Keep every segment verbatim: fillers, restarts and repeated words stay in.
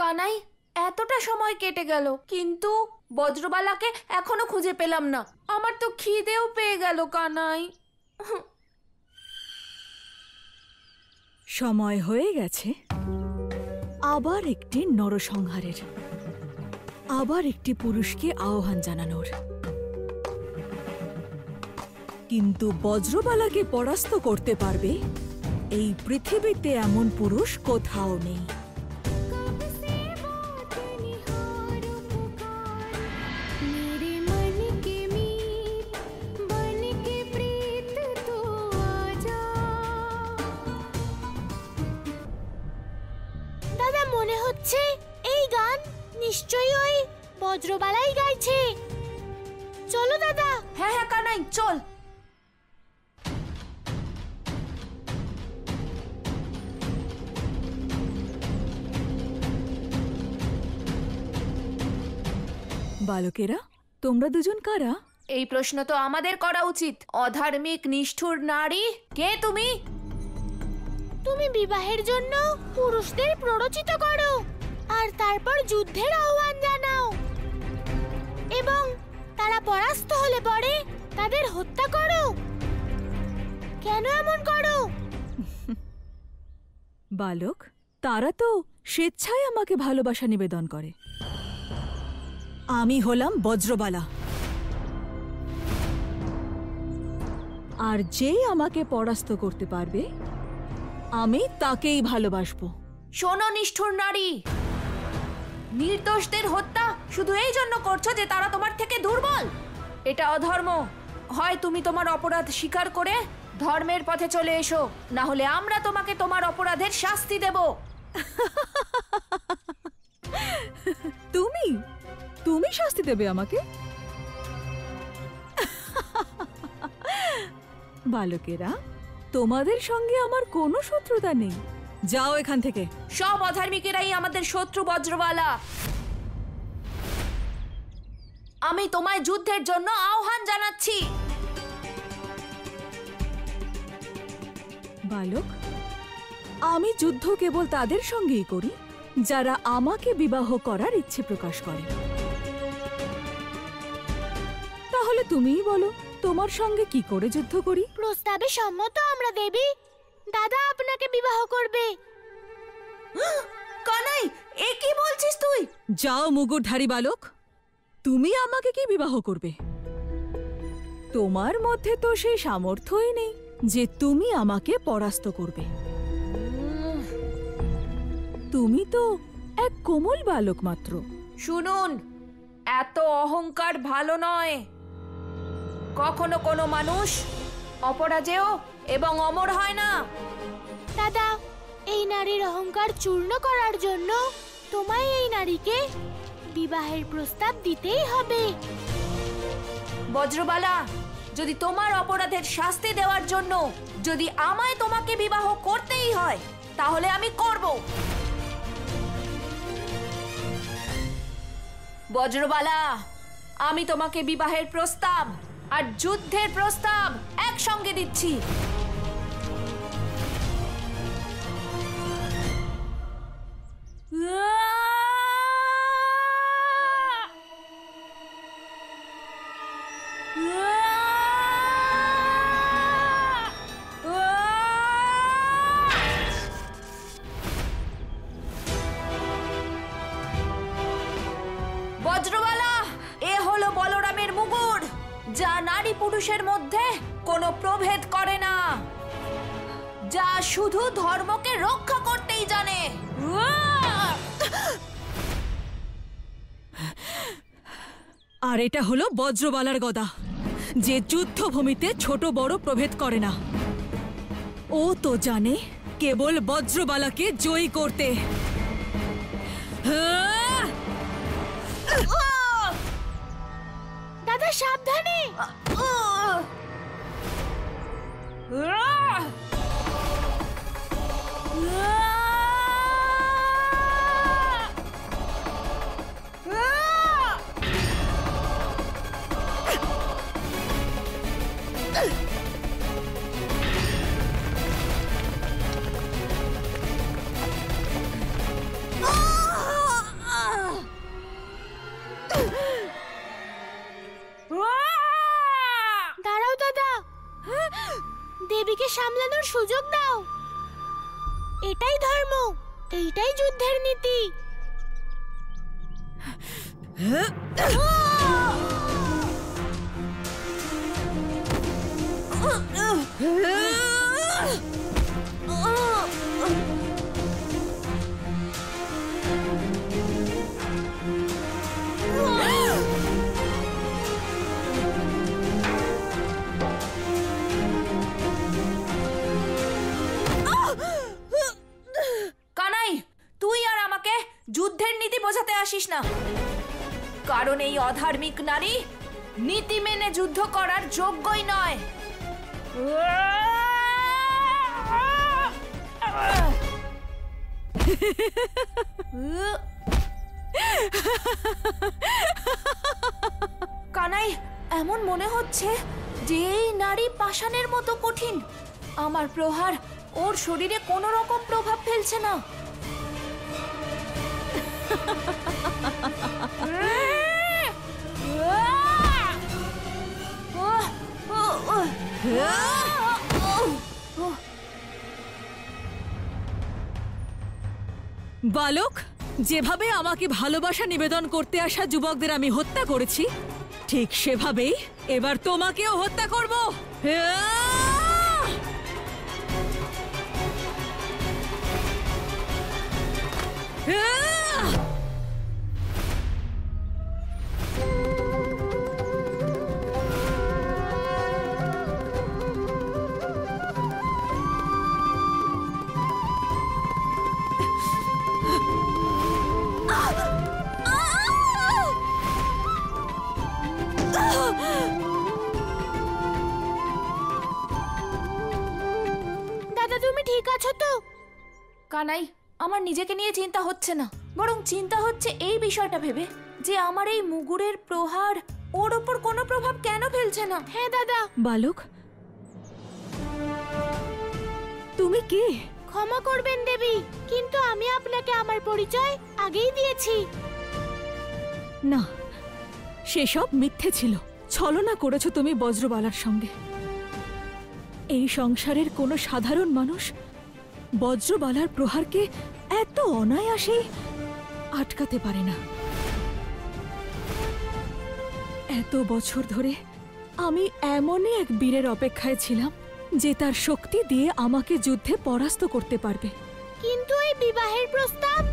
কানাই, এতটা সময় কেটে গেল কিন্তু বজ্রবালাকে এখনো খুঁজে পেলাম না। আমার তো খিদেও পেয়ে গেল কানাই। সময় হয়ে গেছে আবার একটি নরসংহারের, আবার একটি পুরুষকে আহ্বান জানানোর। কিন্তু বজ্রবালাকে পরাস্ত করতে পারবে এই পৃথিবীতে এমন পুরুষ কোথাও নেই। দাদা, মনে হচ্ছে এই গান নিশ্চয়ই ওই বজ্রবালাই গাইছে। চলো দাদা। হ্যাঁ হ্যাঁ কানাই, চল। বালকেরা, তোমরা দুজন কারা? এই প্রশ্ন তো আমাদের করা উচিত। অধার্মিক নিষ্ঠুর নারী, কে তুমি? তুমি বিবাহের জন্য পুরুষদের প্ররোচিত করো আর তারপর যুদ্ধের আহ্বান জানাও, এবং তারা পরাস্ত হলে পরে তাদের হত্যা করো। কেন এমন করো? বালক, তারা তো স্বেচ্ছায় আমাকে ভালোবাসা নিবেদন করে। আমি হলাম বজ্রবালা, আর যে আমাকে পরাস্ত করতে পারবে আমি তাকেই ভালোবাসবো। শোনো নিষ্ঠুর নারী, নির্দোষদের হত্যা শুধু এই জন্য করছো যে তারা তোমার থেকে দুর্বল। এটা অধর্ম। হয় তুমি তোমার অপরাধ স্বীকার করে ধর্মের পথে চলে এসো, না হলে আমরা তোমাকে তোমার অপরাধের শাস্তি দেব। তুমি তুমি শাস্তি দেবে আমাকে? বালকেরা, তোমাদের সঙ্গে আমার কোনো শত্রুতা নেই। যাও এখান থেকে। সব অধার্মিকেরাই আমাদের শত্রু বজ্রবালা। আমি তোমায় যুদ্ধের জন্য আহ্বান জানাচ্ছি। বালক, আমি যুদ্ধ কেবল তাদের সঙ্গেই করি যারা আমাকে বিবাহ করার ইচ্ছে প্রকাশ করে। তাহলে তুমিই বলো, তোমার সঙ্গে কি করে যুদ্ধ করি? প্রস্তাবে সম্মত আমরা দেবী। দাদা আপনাকে বিবাহ করবে। কানাই, এ কি বলছিস তুই? যাও মুগুরধারী বালক, তুমি আমাকে কি বিবাহ করবে? তোমার মধ্যে তো সেই সামর্থ্যই নেই যে তুমি আমাকে পরাস্ত করবে। তুমি তো এক কোমল বালক মাত্র। শুনুন, এত অহংকার ভালো নয়। কখনো কোনো মানুষ অপরাজেয় এবং অমর হয় না। দাদা, এই নারীর অহংকার চূর্ণ করার জন্য তোমায় এই নারীকে বিবাহের প্রস্তাব দিতেই হবে। বজ্রবালা, যদি তোমার অপরাধের শাস্তি দেওয়ার জন্য যদি আমায় তোমাকে বিবাহ করতেই হয়, তাহলে আমি করব। বজ্রবালা, আমি তোমাকে বিবাহের প্রস্তাব আর যুদ্ধের প্রস্তাব একসঙ্গে দিচ্ছি। বজ্রবালা, এ হলো বলরামের মুগুর, যা নারী পুরুষের মধ্যে কোনো প্রভেদ করে না, যা শুধু ধর্মকে রক্ষা করতেই জানে। আর এটা হলো বজ্রবালার গদা, যে যুদ্ধভূমিতে ছোট বড় প্রভেদ করে না। ও তো জানে কেবল বজ্রবালাকে জয়ী করতে। দাদা সাবধানে। এটাই ধর্ম, এইটাই যুদ্ধের নীতি। কানাই, তুই আর আমাকে যুদ্ধের নীতি বোঝাতে আসিস না, কারণ এই অধার্মিক নারী নীতি মেনে যুদ্ধ করার যোগ্যই নয়। কানাই, এমন মনে হচ্ছে যে এই নারী পাষাণের মতো কঠিন। আমার প্রহার ওর শরীরে কোনো রকম প্রভাব ফেলছে না। বালক, যেভাবে আমাকে ভালোবাসা নিবেদন করতে আসা যুবকদের আমি হত্যা করেছি, ঠিক সেভাবেই এবার তোমাকেও হত্যা করব। দাদা, তুমি ঠিক আছো তো? কানাই, আমার নিজেকে নিয়ে চিন্তা হচ্ছে না, বরং চিন্তা হচ্ছে এই বিষয়টা ভেবে যে আমার এই মুগুরের প্রহার ওর ওপর কোনো প্রভাব কেন ফেলছে না। হ্যাঁ দাদা। বালক, তুমি কে? ক্ষমা করবেন দেবী, কিন্তু আমি আপনাকে আমার পরিচয় আগেই দিয়েছি। না, সেসব মিথ্যে ছিল। ছলনা করেছো তুমি বজ্রবালার সঙ্গে। এই সংসারের কোনো সাধারণ মানুষ বজ্রবালার প্রহারকে এত অনায়াসে আটকাতে পারে না। এত বছর ধরে আমি এমনই এক বীরের অপেক্ষায় ছিলাম যে তার শক্তি দিয়ে আমাকে যুদ্ধে পরাস্ত করতে পারবে। কিন্তু এই বিবাহের প্রস্তাব?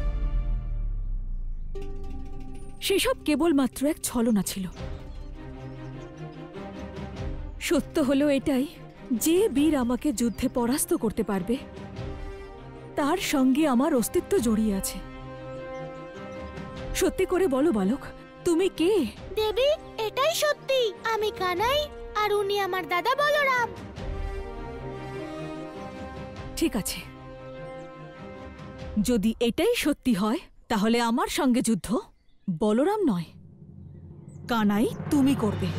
সেসব কেবলমাত্র এক ছলনা ছিল। সত্য হলো এটাই যে বীর আমাকে যুদ্ধে পরাস্ত করতে পারবে তার সঙ্গে আমার অস্তিত্ব জড়িয়ে আছে। সত্যি করে বলো বালক, তুমি কে? দেবী, এটাই সত্যি। আমি কানাই, আর উনি আমার দাদা বলরাম। ঠিক আছে, যদি এটাই সত্যি হয় তাহলে আমার সঙ্গে যুদ্ধ বলরাম নয়, কানাই তুমি করবে।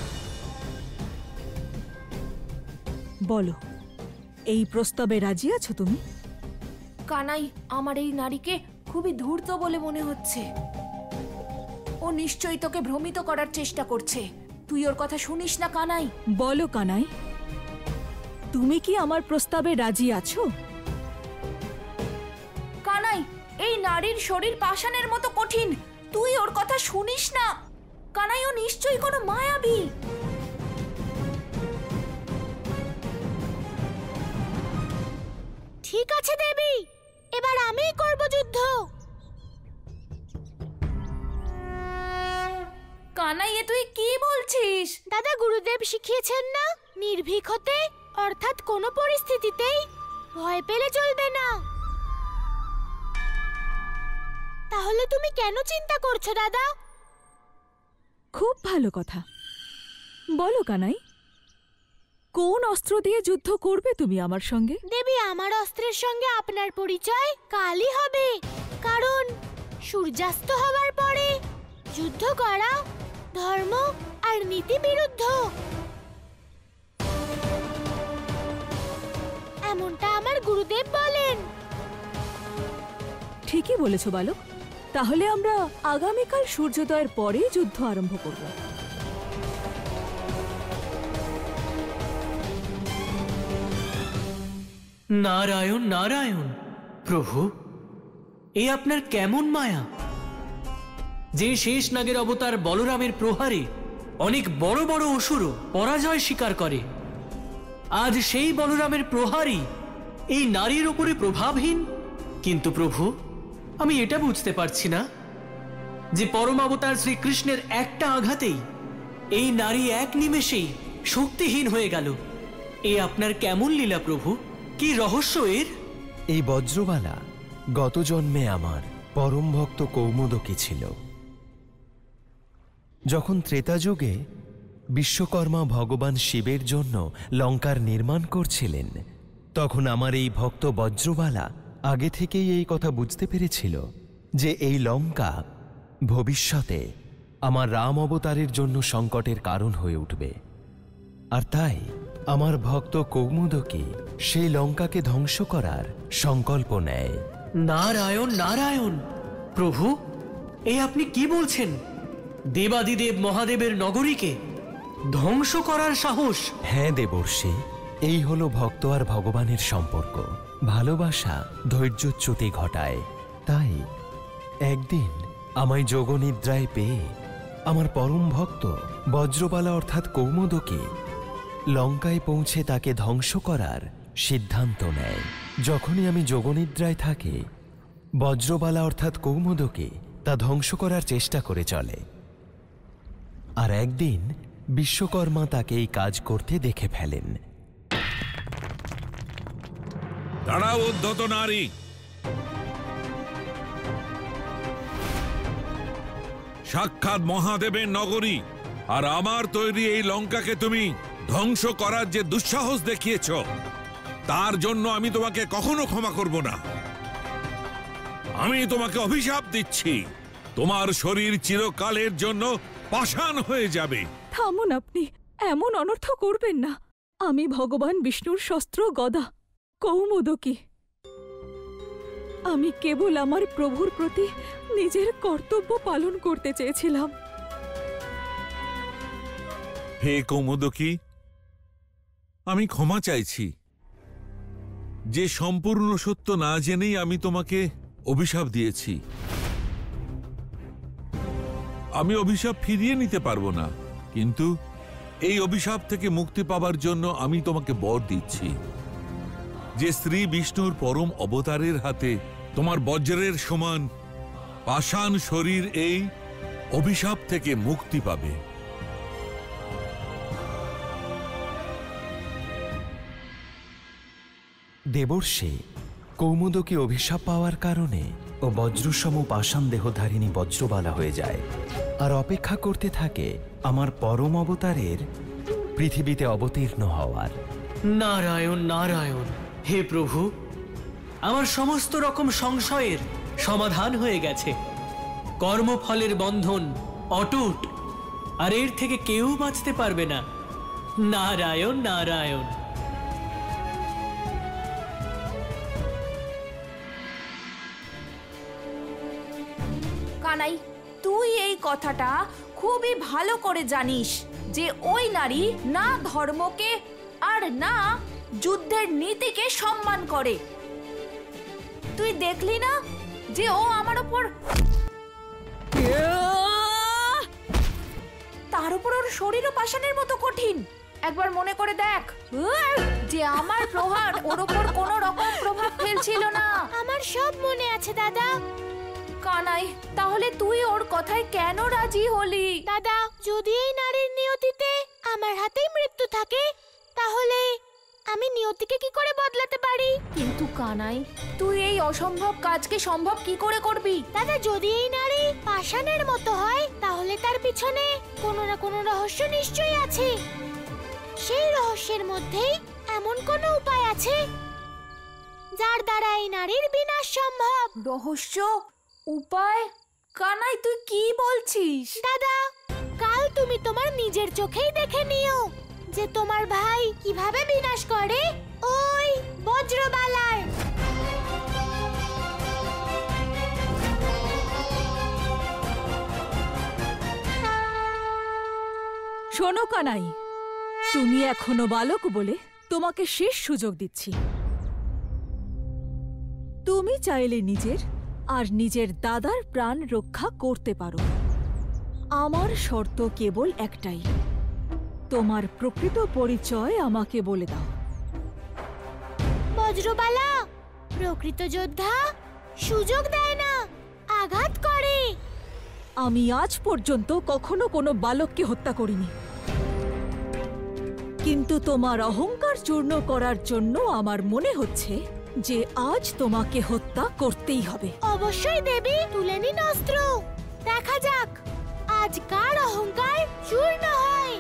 বলো, এই প্রস্তাবে রাজি আছো তুমি? কানাই, আমার এই নারীকে খুবই ধূর্ত বলে মনে হচ্ছে। ও নিশ্চয়ই তোকে ভ্রমিত করার চেষ্টা করছে। তুই ওর কথা শুনিস না কানাই। বলো কানাই, তুমি কি আমার প্রস্তাবে রাজি আছো? কানাই, এই নারীর শরীর পাষাণের মতো কঠিন, তুই ওর কথা শুনিস না। কানাই, ও নিশ্চয়ই কোনো মায়াবী। ঠিক আছে দেবী, এবার আমিই করব যুদ্ধ। কানাই, এ তুই কি বলছিস? দাদা, গুরুদেব শিখিয়েছেন না নির্ভীক হতে, অর্থাৎ কোনো পরিস্থিতিতেই ভয় পেলে চলবে না। তাহলে তুমি কেন চিন্তা করছো দাদা? খুব ভালো কথা। বলো কানাই, কোন অস্ত্র দিয়ে যুদ্ধ করবে তুমি আমার সঙ্গে? দেবী, আমার অস্ত্রের সঙ্গে আপনার পরিচয় কালই হবে, কারণ সূর্যাস্ত হবার পরে যুদ্ধ করা ধর্ম আর নীতি বিরুদ্ধ। এমনটা আমার গুরুদেব বলেন। ঠিকই বলেছ বালক, তাহলে আমরা আগামীকাল সূর্যোদয়ের পরেই যুদ্ধ আরম্ভ করব। নারায়ণ নারায়ণ, প্রভু, এ আপনার কেমন মায়া যে শেষ নাগের অবতার বলরামের প্রহারে অনেক বড় বড় অসুরও পরাজয় স্বীকার করে। আজ সেই বলরামের প্রহারই এই নারীর উপরে প্রভাবহীন। কিন্তু প্রভু, আমি এটা বুঝতে পারছি না যে পরম অবতার শ্রীকৃষ্ণের একটা আঘাতেই এই নারী এক নিমেষেই শক্তিহীন হয়ে গেল। এ আপনার কেমন লীলা প্রভু? কি রহস্য এর? এই বজ্রবালা গত জন্মে আমার পরম ভক্ত কৌমুদকী ছিল। যখন ত্রেতাযুগে বিশ্বকর্মা ভগবান শিবের জন্য লঙ্কার নির্মাণ করছিলেন, তখন আমার এই ভক্ত বজ্রবালা আগে থেকেই এই কথা বুঝতে পেরেছিল যে এই লঙ্কা ভবিষ্যতে আমার রাম অবতারের জন্য সংকটের কারণ হয়ে উঠবে। আর তাই আমার ভক্ত কৌমুদকী সেই লঙ্কাকে ধ্বংস করার সংকল্প নেয়। নারায়ণ নারায়ণ! প্রভু, এ আপনি কি বলছেন? দেবাদিদেব মহাদেবের নগরীকে ধ্বংস করার সাহস? হ্যাঁ দেবর্ষি, এই হলো ভক্ত আর ভগবানের সম্পর্ক। ভালোবাসা ধৈর্যচ্যুতি ঘটায়। তাই একদিন আমায় যোগনিদ্রায় পেয়ে আমার পরম ভক্ত বজ্রবালা অর্থাৎ কৌমুদকী লঙ্কায় পৌঁছে তাকে ধ্বংস করার সিদ্ধান্ত নেয়। যখনই আমি যোগনিদ্রায় থাকি, বজ্রবালা অর্থাৎ কৌমুদকী তা ধ্বংস করার চেষ্টা করে চলে। আর একদিন বিশ্বকর্মা তাকে এই কাজ করতে দেখে ফেলেন। দাঁড়াও উদ্ধত নারী! সাক্ষাৎ মহাদেবের নগরী আর আমার তৈরি এই লঙ্কাকে তুমি ধ্বংস করার যে দুঃসাহস দেখিয়েছ, তার জন্য আমি তোমাকে কখনো ক্ষমা করব না। আমি তোমাকে অভিশাপ দিচ্ছি, তোমার শরীর চিরকালের জন্য পাষাণ হয়ে যাবে। থামুন আপনি, এমন অনর্থ করবেন না। আমি ভগবান বিষ্ণুর শস্ত্র গদা কৌমুদকী। আমি কেবল আমার প্রভুর প্রতি নিজের কর্তব্য পালন করতে চেয়েছিলাম। হে কৌমুদকী, আমি ক্ষমা চাইছি যে সম্পূর্ণ সত্য না জেনেই আমি তোমাকে অভিশাপ দিয়েছি। আমি অভিশাপ ফিরিয়ে নিতে পারবো না, কিন্তু এই অভিশাপ থেকে মুক্তি পাবার জন্য আমি তোমাকে বর দিচ্ছি যে শ্রী বিষ্ণুর পরম অবতারের হাতে তোমার বজ্রের সমান পাষাণ শরীর এই অভিশাপ থেকে মুক্তি পাবে। দেবর্ষি, কৌমুদকী অভিশাপ পাওয়ার কারণে ও বজ্রসম পাষাণ দেহধারিণী বজ্রবালা হয়ে যায় আর অপেক্ষা করতে থাকে আমার পরম অবতারের পৃথিবীতে অবতীর্ণ হওয়ার। নারায়ণ নারায়ণ! হে প্রভু, আমার সমস্ত রকম সংশয়ের সমাধান হয়ে গেছে। কর্মফলের বন্ধন অটুট, আর এর থেকে কেউ বাঁচতে পারবে না। নারায়ণ নারায়ণ! কানাই, তুই এই কথাটা খুবই ভালো করে জানিস যে ওই নারী না ধর্মকে আর না যুদ্ধের নীতিকে সম্মান করে। তুই দেখলি না যে ও আমার উপর, তার উপর ওর শরীরও পাষাণের মতো কঠিন। একবার মনে করে দেখ যে আমার প্রহার ওর উপর কোনো রকম প্রভাব ফেলছিল না। আমার সব মনে আছে দাদা। কানাই, তাহলে তুই ওর কথায় কেন রাজি হলি? দাদা, যদি এই নারীর নিয়তিতে আমার হাতেই মৃত্যু থাকে, তাহলে আমি নিয়তিকে কি করে বদলাতে পারি? কিন্তু কানাই, তুই এই অসম্ভব কাজকে সম্ভব কি করে করবি? দাদা, যদি এই নারী পাষাণের মতো হয়, তাহলে তার পিছনে কোনো না কোনো রহস্য নিশ্চয়ই আছে। সেই রহস্যের মধ্যেই এমন কোনো উপায় আছে যার দ্বারা এই নারীর বিনাশ সম্ভব। রহস্য? উপায়? কানাই, তুই কি বলছিস? দাদা, কাল তুমি তোমার নিজের চোখেই দেখে নিও যে তোমার ভাই কিভাবে বিনাশ করে ওই বজ্রবালার। শোনো কানাই, তুমি এখনো বালক বলে তোমাকে শেষ সুযোগ দিচ্ছি। তুমি চাইলে নিজের আর নিজের দাদার প্রাণ রক্ষা করতে পারো। আমার শর্ত কেবল একটাই, তোমার প্রকৃত পরিচয় আমাকে বলে দাও। বজ্রবালা প্রকৃত যোদ্ধা সুযোগ দেয় না, আঘাত করে। আমি আজ পর্যন্ত কখনো কোনো বালককে হত্যা করিনি, কিন্তু তোমার অহংকার চূর্ণ করার জন্য আমার মনে হচ্ছে যে আজ তোমাকে হত্যা করতেই হবে। অবশ্যই দেবী, তুলে নিন অস্ত্র, দেখা যাক আজ কার অহংকার চূর্ণ হয়।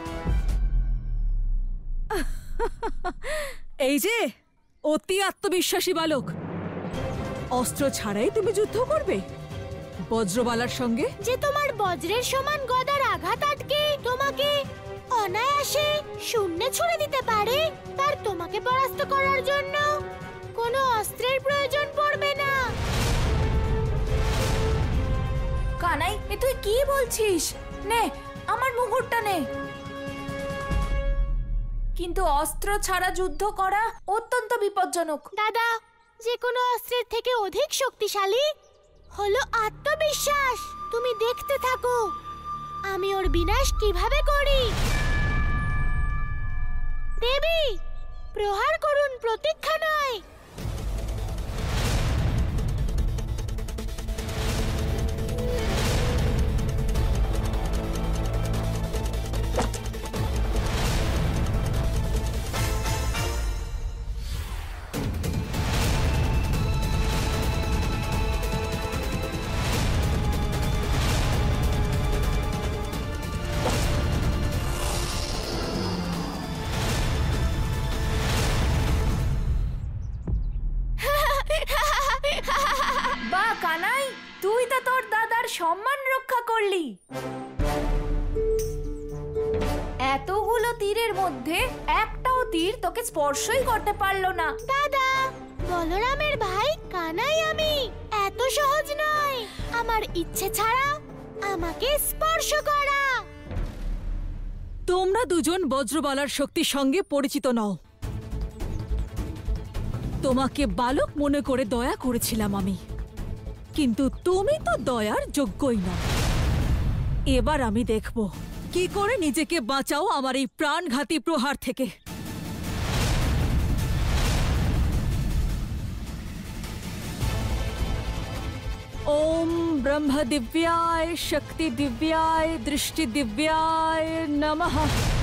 এই যে অতি আত্মবিশ্বাসী বালক, অস্ত্র ছাড়াই তুমি যুদ্ধ করবে বজ্রবালার সঙ্গে? যে তোমার বজ্রের সমান গদার আঘাত আটকে তোমাকে অনায়াসে শূন্যে ছুড়ে দিতে পারে, তার তোমাকে পরাস্ত করার জন্য কোনো অস্ত্রের প্রয়োজন পড়বে না। কানাই, এ তুই কি বলছিস? নে আমার মুকুটটা নে। কিন্তু অস্ত্র ছাড়া যুদ্ধ করা অত্যন্ত বিপজ্জনক। দাদা, যে কোনো অস্ত্রের থেকে অধিক শক্তিশালী হলো আত্মবিশ্বাস। তুমি দেখতে থাকো আমি ওর বিনাশ কিভাবে করি। দেবী, প্রহার করুন, প্রতীক্ষা নয়। বাহ কানাই, তুই তো তোর দাদার সম্মান রক্ষা করলি। এতগুলো তীরের মধ্যে একটাও তীর তোকে স্পর্শই করতে পারলো না। দাদা, বলরামের ভাই কানাই আমি, এত সহজ নয় আমার ইচ্ছে ছাড়া আমাকে স্পর্শ করা। তোমরা দুজন বজ্রবালার শক্তির সঙ্গে পরিচিত নও। তোমাকে বালক মনে করে দয়া করেছিলাম আমি, কিন্তু তুমি তো দয়ার যোগ্যই না। এবার আমি দেখব কি করে নিজেকে বাঁচাও আমার এই প্রাণঘাতী প্রহার থেকে। ওম ব্রহ্ম দিব্যায় শক্তি দিব্যায় দৃষ্টি দিব্যায় নমঃ।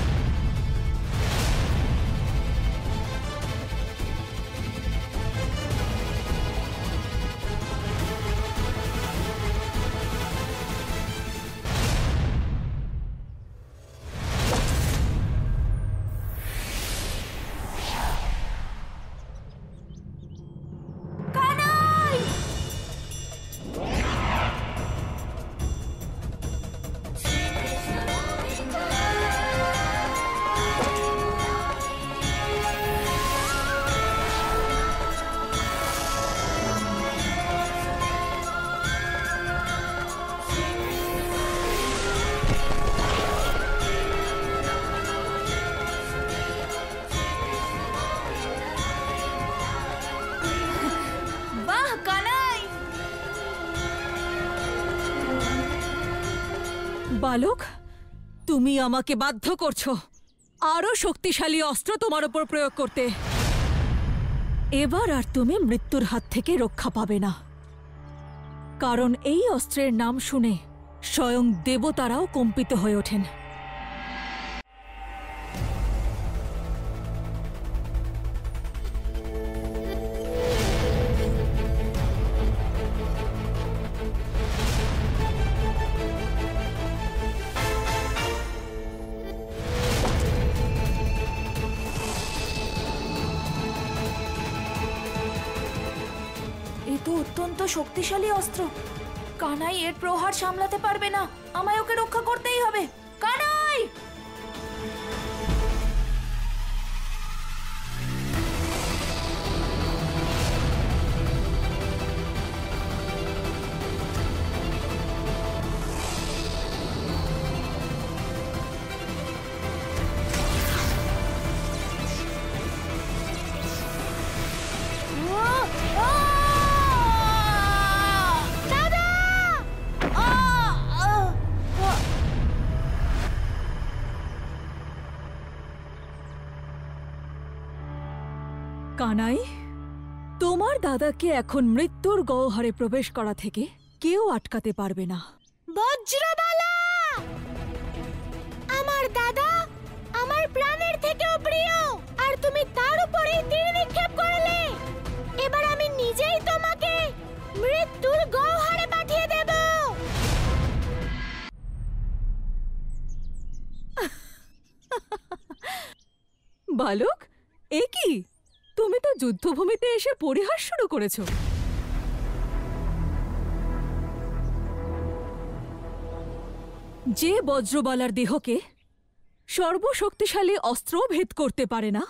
বালক, তুমি আমাকে বাধ্য করছো আরো শক্তিশালী অস্ত্র তোমার উপর প্রয়োগ করতে। এবার আর তুমি মৃত্যুর হাত থেকে রক্ষা পাবে না, কারণ এই অস্ত্রের নাম শুনে স্বয়ং দেবতারাও কম্পিত হয়ে ওঠেন। অত্যন্ত শক্তিশালী অস্ত্র। কানাই এর প্রহার সামলাতে পারবে না, আমায় ওকে রক্ষা করতেই হবে। কানাই! কানাই, তোমার দাদাকে এখন মৃত্যুর গহ্বরে প্রবেশ করা থেকে কেউ আটকাতে পারবে না। বজ্রবালা! আমার দাদা আমার প্রাণের থেকেও প্রিয়, আর তুমি তার উপরে তীর নিক্ষেপ করলে। এবার আমি নিজেই তোমাকে মৃত্যুর গহ্বরে পাঠিয়ে দেব। বালক, এ কি? তুমি তো যুদ্ধভূমিতে এসে পরিহাস শুরু করেছো। যে বজ্রবালার দেহকে সর্বশক্তিশালী অস্ত্র ভেদ করতে পারে না,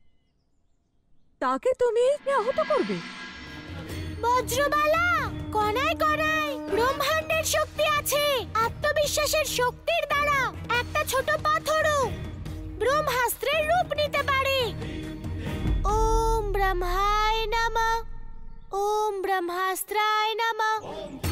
তাকে তুমি আহত করবে? বজ্রবালা, কণায় কণায় ব্রহ্মাণ্ডের শক্তি আছে। আত্মবিশ্বাসের শক্তির দ্বারা একটা ছোট পাথরও ব্রহ্মাস্ত্রের রূপ নিতে পারে। ওম ব্রহ্মায় নমঃ, ওম ব্রহ্মাস্ত্রায় নমঃ।